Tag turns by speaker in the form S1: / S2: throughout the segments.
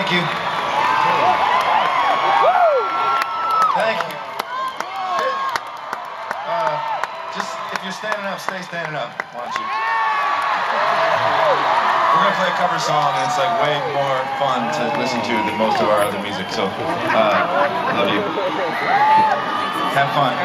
S1: Thank you. Thank you. Just, if you're standing up, stay standing up, why don't you? We're gonna play a cover song, and it's like way more fun to listen to than most of our other music, so, love you. Have fun.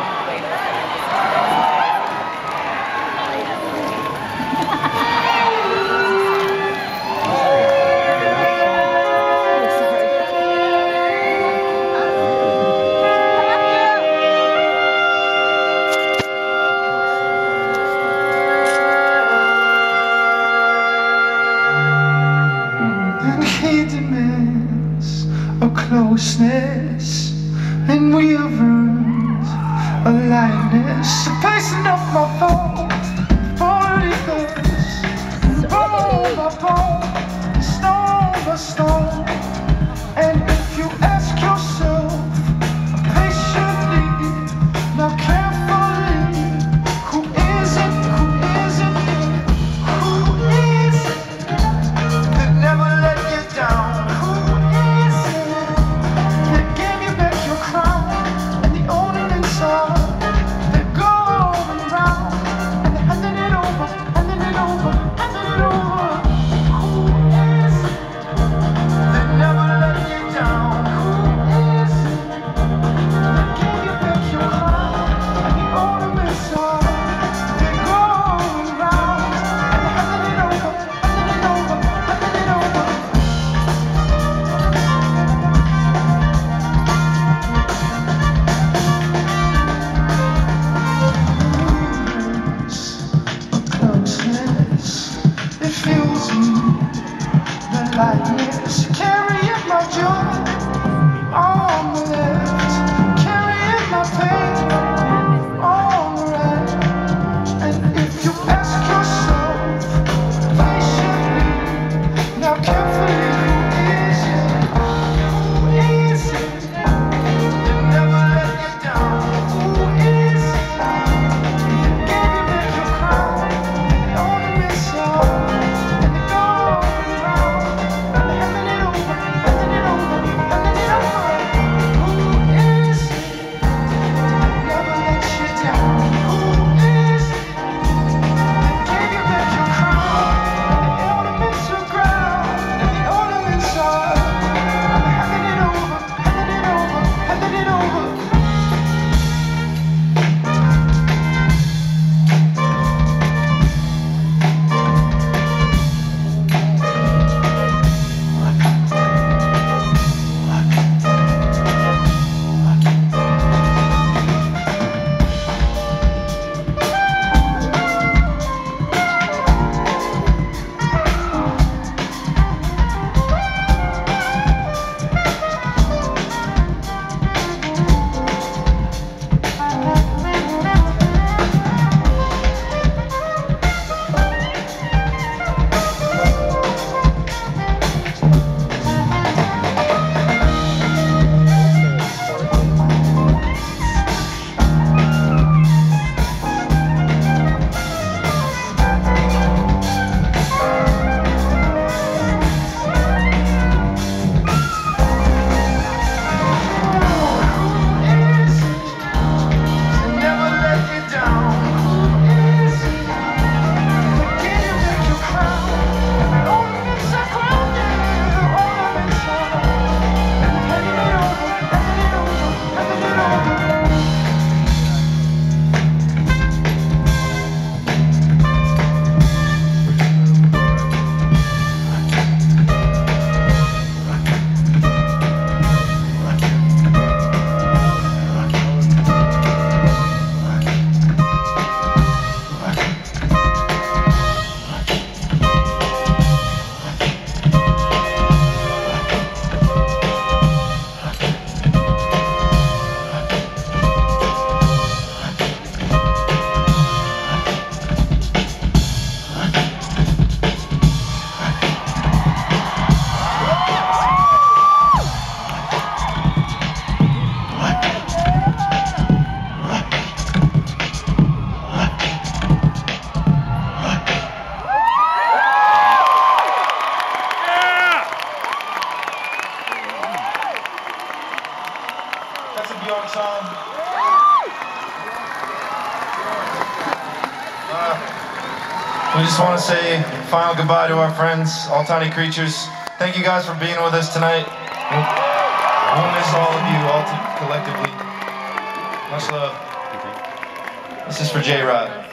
S2: He demands a closeness, and we have earned a likeness. Pacing up my bones, 40 years, bone by bone, stone by stone. And if you ask yourself patiently, now carefully, who is it, who is it, who is it that never let you down? Who is it that gave you back your crown and the owner inside that goes
S1: We just want to say final goodbye to our friends, All Tiny Creatures. Thank you guys for being with us tonight. We'll miss all of you, all collectively. Much love. This is for J-Rod.